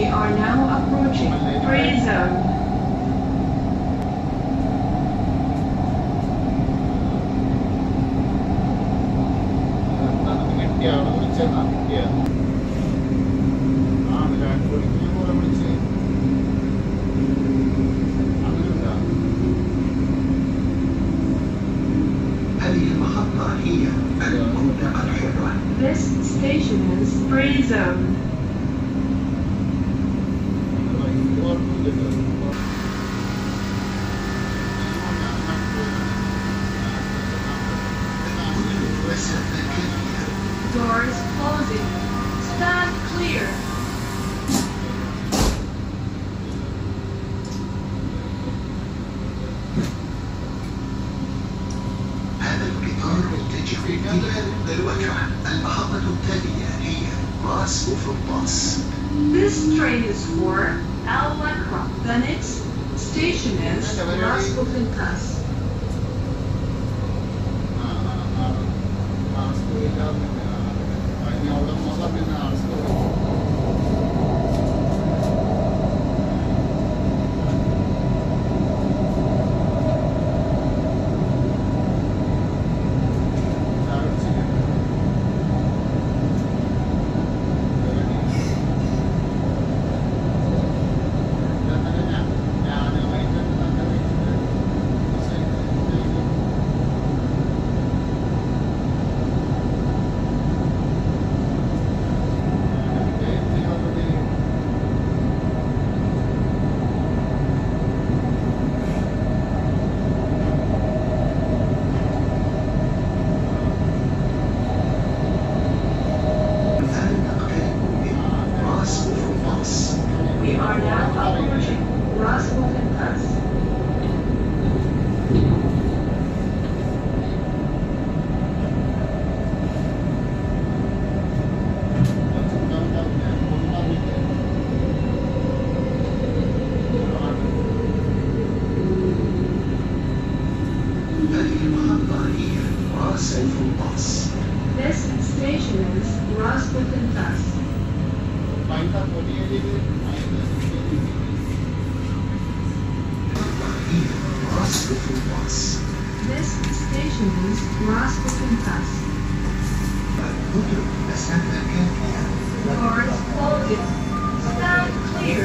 We are now approaching free zone. This station is free zone. Doors closing. Stand clear. هذا القطار متجه إلى الوجهة. المحطة التالية هي راس وفرطاس. This train is for Al-Wakra. The next station is Ras Bufintas. We are now approaching Ras Bufintas. This station is Ras Bufintas. This station is Ras Bufintas. Doors closing. Stand clear.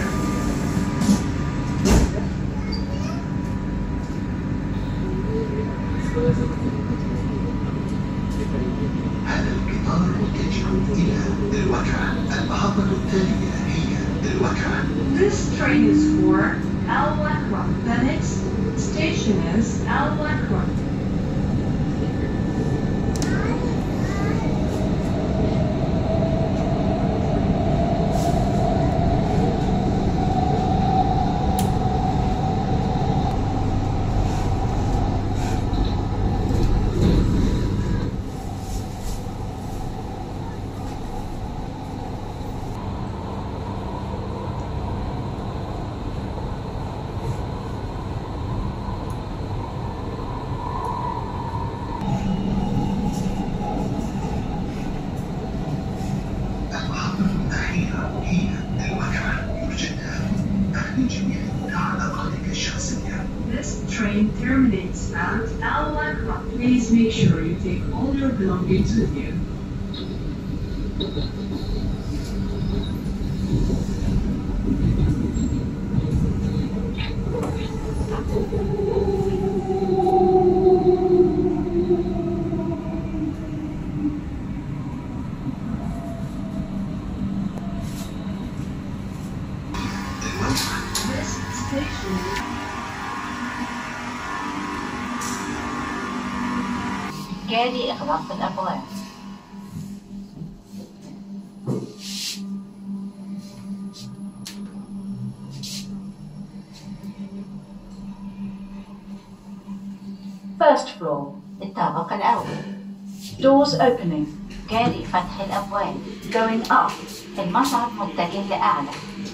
هذا القطار متجه إلى الوجهة. المحطة التالية هي الوجهة. This train is for Al-Wakra. The next station is Al-Wakra. This train terminates at Al-Wakra. Please make sure you take all your belongings with you. This station is جاري إغلاق الأبواب. First floor. الطابق الأول. Doors opening. جاري فتح الأبواب. Going up. المصعد متجه لأعلى.